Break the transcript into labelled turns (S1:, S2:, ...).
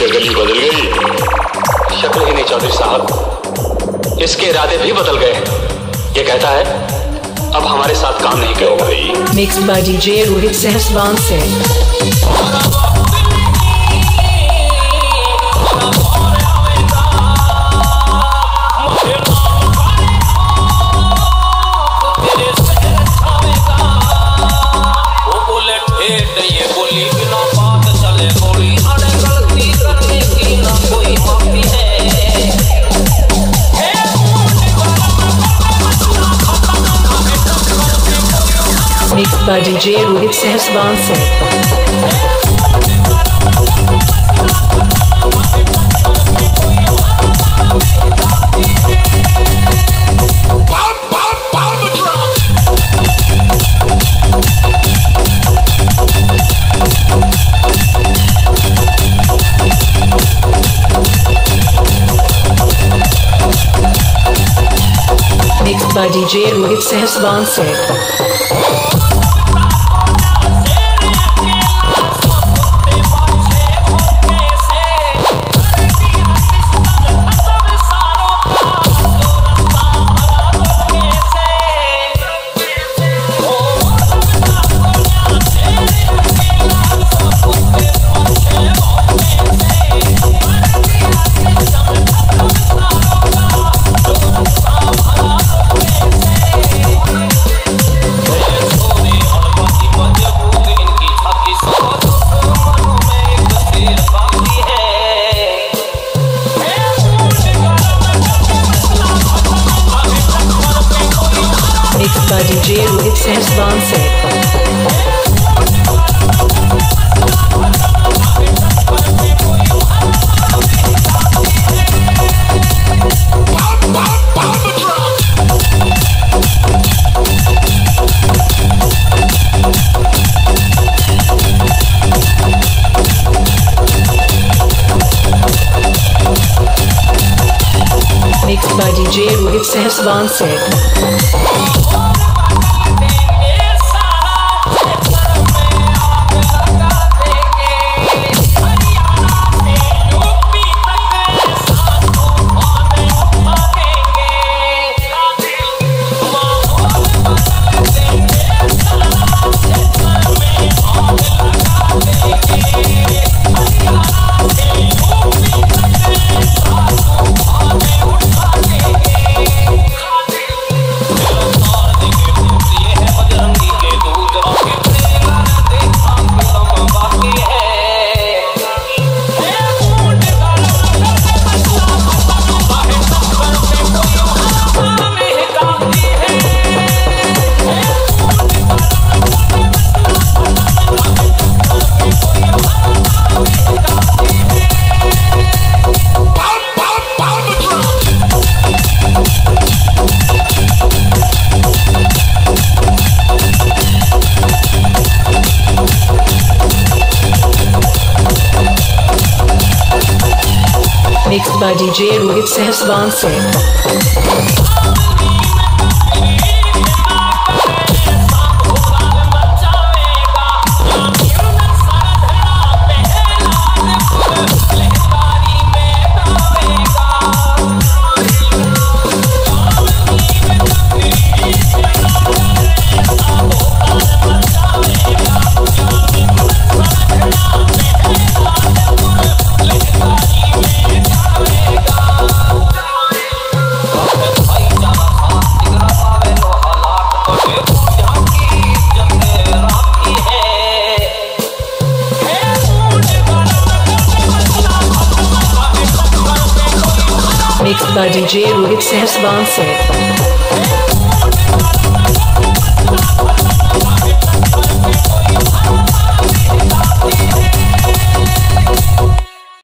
S1: शक्ल ही बदल गई।
S2: शक्ल ही नहीं चौधरी साहब, इसके इरादे भी बदल गए। ये कहता है अब हमारे साथ काम नहीं करेगा। भाई
S3: Mixed by DJ Rohit Sehswan Singh। Mixed by DJ Rohit Sehswan Singh। Mixed by DJ Rohit Sehswan Singh। Mixed by DJ Rohit Sehswan Singh। Mixed by DJ Rohit Sehswan Singh। Mixed by DJ Rohit Sehswan Singh। Mixed by DJ Rohit Sehswan Singh।